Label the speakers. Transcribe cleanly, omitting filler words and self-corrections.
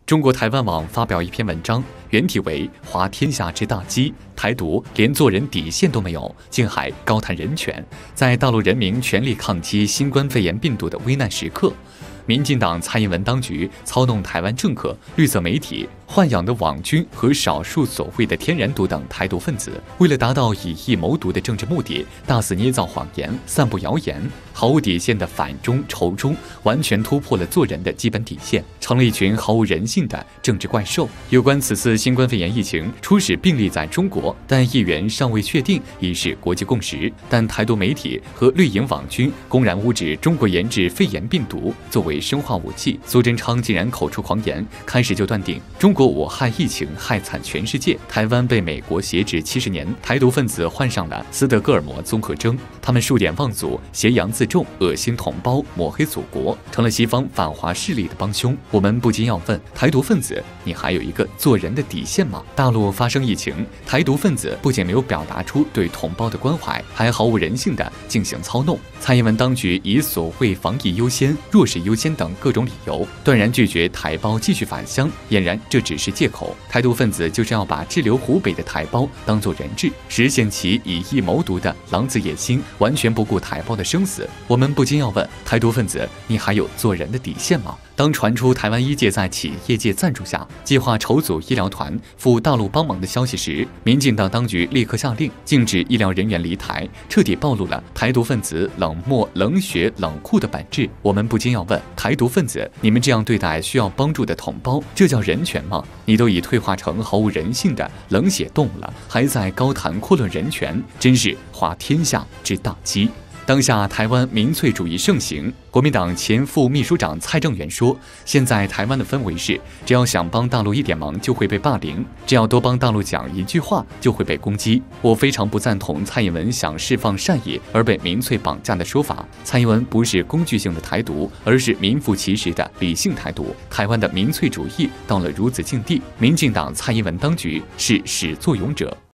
Speaker 1: 中国台湾网发表一篇文章，原题为《滑天下之大稽》，台独连做人底线都没有，竟还高谈人权。在大陆人民全力抗击新冠肺炎病毒的危难时刻，民进党蔡英文当局操弄台湾政客、绿色媒体、豢养的网军和少数所谓的天然独等台独分子，为了达到以疫谋独的政治目的，大肆捏造谎言、散布谣言，毫无底线的反中仇中，完全突破了做人的基本底线，成了一群毫无人性的政治怪兽。有关此次新冠肺炎疫情，初始病例在中国，但疫源尚未确定，已是国际共识。但台独媒体和绿营网军公然污指中国研制肺炎病毒作为生化武器，苏贞昌竟然口出狂言，开始就断定中国武汉疫情害惨全世界，台湾被美国挟制70年，台独分子患上了斯德哥尔摩综合征，他们数典忘祖，挟洋自重，恶心同胞，抹黑祖国，成了西方反华势力的帮凶。我们不禁要问，台独分子，你还有一个做人的底线吗？大陆发生疫情，台独分子不仅没有表达出对同胞的关怀，还毫无人性地进行操弄。蔡英文当局以所谓防疫优先、弱势优先等各种理由，断然拒绝台胞继续返乡，俨然这只是借口。台独分子就是要把滞留湖北的台胞当作人质，实现其以疫谋独的狼子野心，完全不顾台胞的生死。我们不禁要问，台独分子，你还有做人的底线吗？当传出台湾医界在企业界赞助下计划筹组医疗团赴大陆帮忙的消息时，民进党当局立刻下令禁止医疗人员离台，彻底暴露了台独分子冷漠、冷血、冷酷的本质。我们不禁要问，台独分子，你们这样对待需要帮助的同胞，这叫人权吗？你都已退化成毫无人性的冷血动物了，还在高谈阔论人权，真是滑天下之大稽。当下台湾民粹主义盛行，国民党前副秘书长蔡正元说，现在台湾的氛围是，只要想帮大陆一点忙就会被霸凌，只要多帮大陆讲一句话就会被攻击。我非常不赞同蔡英文想释放善意而被民粹绑架的说法。蔡英文不是工具性的台独，而是名副其实的理性台独。台湾的民粹主义到了如此境地，民进党蔡英文当局是始作俑者。